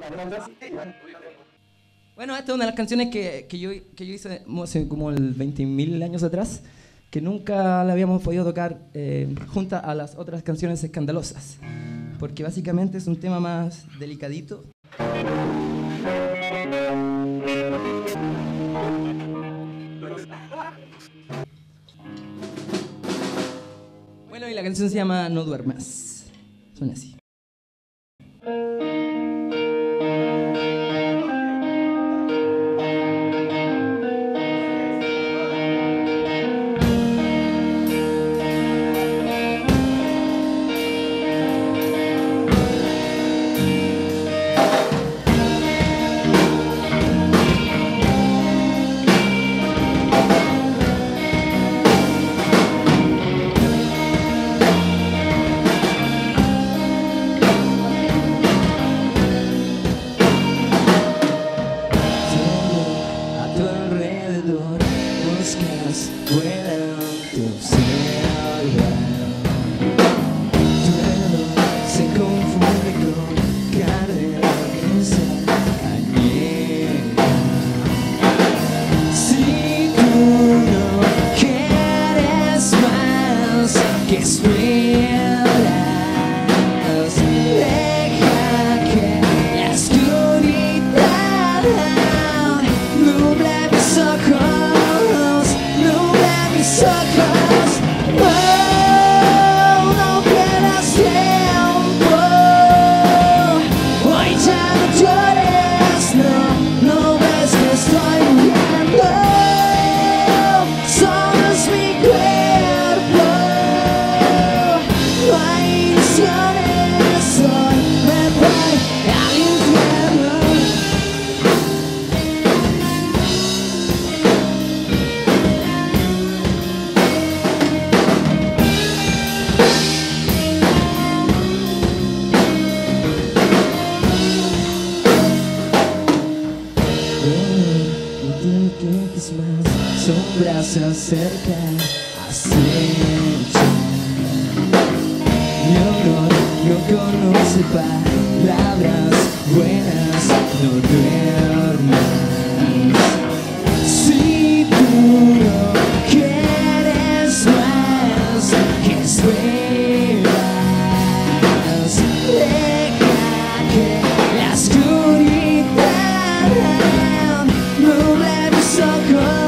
Bueno, esta es una de las canciones que yo hice hace como el 20.000 años atrás, que nunca la habíamos podido tocar junto a las otras canciones escandalosas, porque básicamente es un tema más delicadito. Bueno, y la canción se llama No Duermas. Suena así. Se acerca, acecha. Mi olor no conoce palabras buenas, no duermas. Si tú no quieres más, que esperas? Deja que la oscuridad nuble mis ojos.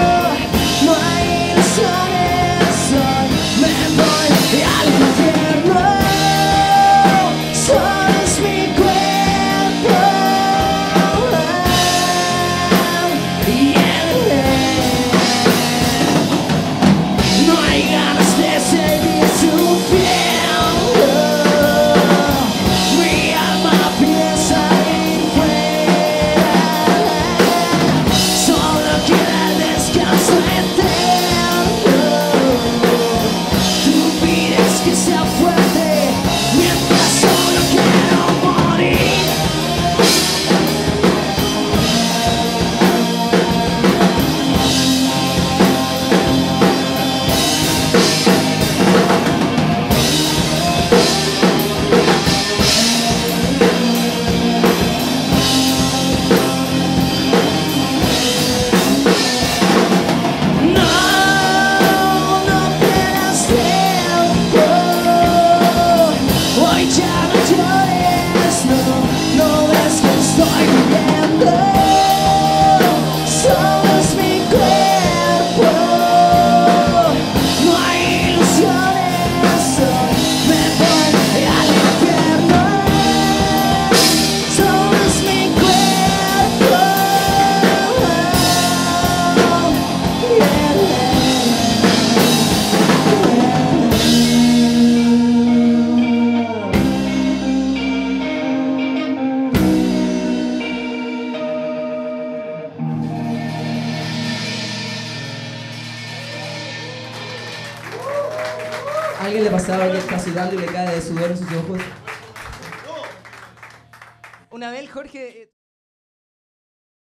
No hay ilusiones, hoy me voy al infierno. pesado que está sudando y le cae de sudor en sus ojos. Una vez Jorge...